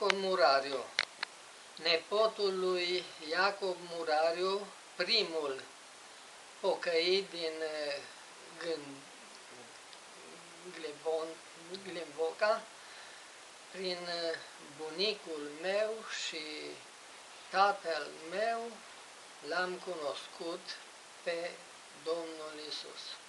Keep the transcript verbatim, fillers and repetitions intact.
Iacob Murariu, nepotul lui Iacob Murariu, primul pocăit din Glevoca, prin bunicul meu și tatăl meu l-am cunoscut pe Domnul Iisus.